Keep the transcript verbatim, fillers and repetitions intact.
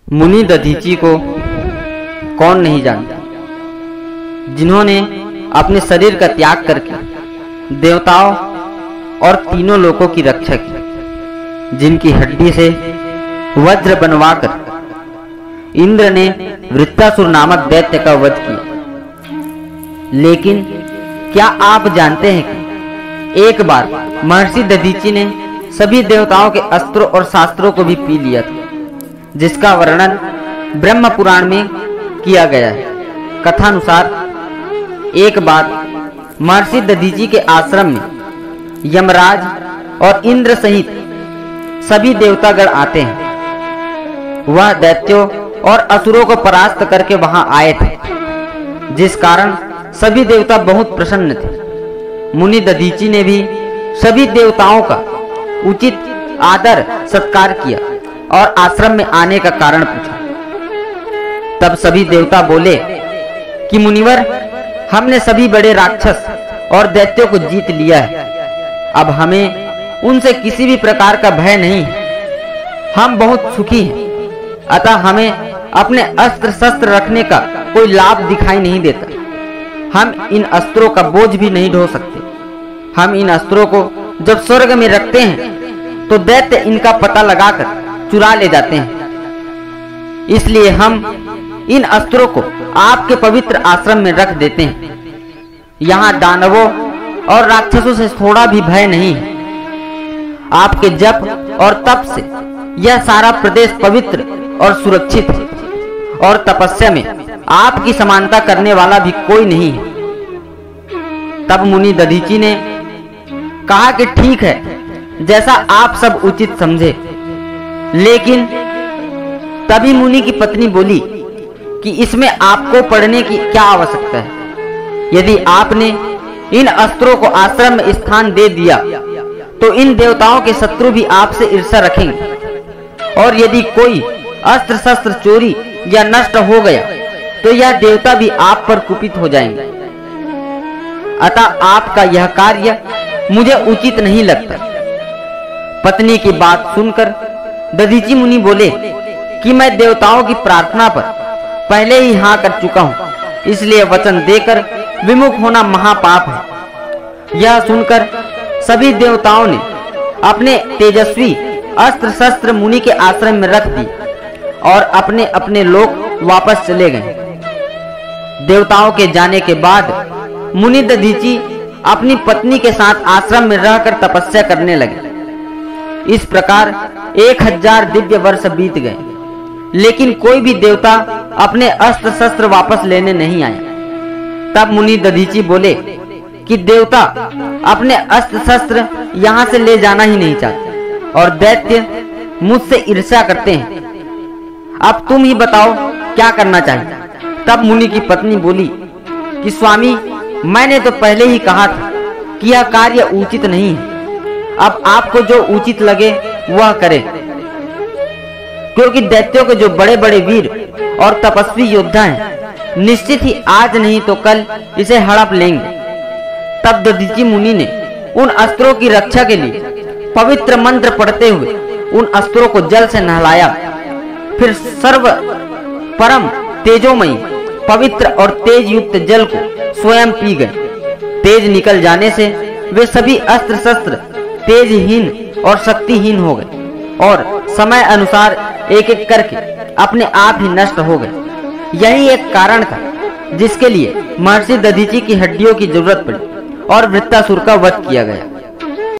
मुनि दधीची को कौन नहीं जानता, जिन्होंने अपने शरीर का त्याग करके देवताओं और तीनों लोकों की रक्षा की, जिनकी हड्डी से वज्र बनवाकर इंद्र ने वृत्तासुर नामक दैत्य का वध किया। लेकिन क्या आप जानते हैं कि एक बार महर्षि दधीची ने सभी देवताओं के अस्त्रों और शास्त्रों को भी पी लिया था, जिसका वर्णन ब्रह्म पुराण में किया गया है। कथानुसार एक बार महर्षि दधीची के आश्रम में यमराज और इंद्र सहित सभी देवतागण आते हैं। वह दैत्यों और असुरों को परास्त करके वहां आए थे, जिस कारण सभी देवता बहुत प्रसन्न थे। मुनि दधीची ने भी सभी देवताओं का उचित आदर सत्कार किया और आश्रम में आने का कारण पूछा। तब सभी देवता बोले कि मुनिवर, हमने सभी बड़े राक्षस और दैत्यों को जीत लिया है। अब हमें उनसे किसी भी प्रकार का भय नहीं है। हम बहुत सुखी हैं, अतः हमें अपने अस्त्र शस्त्र रखने का कोई लाभ दिखाई नहीं देता। हम इन अस्त्रों का बोझ भी नहीं ढो सकते। हम इन अस्त्रों को जब स्वर्ग में रखते हैं तो दैत्य इनका पता लगाकर चुरा ले जाते हैं। इसलिए हम इन अस्त्रों को आपके पवित्र आश्रम में रख देते हैं। यहाँ दानवों और राक्षसों से थोड़ा भी भय नहीं है। आपके जप और तप से यह सारा प्रदेश पवित्र और सुरक्षित है, और तपस्या में आपकी समानता करने वाला भी कोई नहीं है। तब मुनि दधीची ने कहा कि ठीक है, जैसा आप सब उचित समझे। लेकिन तभी मुनि की पत्नी बोली कि इसमें आपको पढ़ने की क्या आवश्यकता है। यदि आपने इन अस्त्रों को आश्रम में स्थान दे दिया तो इन देवताओं के शत्रु भी आपसे ईर्ष्या रखेंगे, और यदि कोई अस्त्र शस्त्र चोरी या नष्ट हो गया तो यह देवता भी आप पर कुपित हो जाएंगे। अतः आपका यह कार्य मुझे उचित नहीं लगता। पत्नी की बात सुनकर दधीची मुनि बोले कि मैं देवताओं की प्रार्थना पर पहले ही हाँ कर चुका हूँ, इसलिए वचन देकर विमुख होना महापाप है। यह सुनकर सभी देवताओं ने अपने तेजस्वी अस्त्र शस्त्र मुनि के आश्रम में रख दी और अपने अपने लोक वापस चले गए। देवताओं के जाने के बाद मुनि दधीची अपनी पत्नी के साथ आश्रम में रहकर तपस्या करने लगे। इस प्रकार एक हजार दिव्य वर्ष बीत गए, लेकिन कोई भी देवता अपने अस्त्र शस्त्र वापस लेने नहीं आया। तब मुनि दधीची बोले कि देवता अपने अस्त्र शस्त्र यहाँ से ले जाना ही नहीं चाहते, और दैत्य मुझसे ईर्ष्या करते हैं। अब तुम ही बताओ क्या करना चाहिए। तब मुनि की पत्नी बोली कि स्वामी, मैंने तो पहले ही कहा था कि यह कार्य उचित नहीं है। अब आपको जो उचित लगे वह करें, क्योंकि दैत्यों के जो बड़े बड़े वीर और तपस्वी योद्धा हैं, निश्चित ही आज नहीं तो कल इसे हड़प लेंगे। तब दधीची मुनि ने उन अस्त्रों की रक्षा के लिए पवित्र मंत्र पढ़ते हुए उन अस्त्रों को जल से नहलाया। फिर सर्व परम तेजोमयी पवित्र और तेज युक्त जल को स्वयं पी गए। तेज निकल जाने से वे सभी अस्त्र शस्त्र तेजहीन और शक्तिहीन हो गए, और समय अनुसार एक एक करके अपने आप ही नष्ट हो गए। यही एक कारण था जिसके लिए महर्षि दधीची की हड्डियों की जरूरत पड़ी और वृत्तासुर का वध किया गया।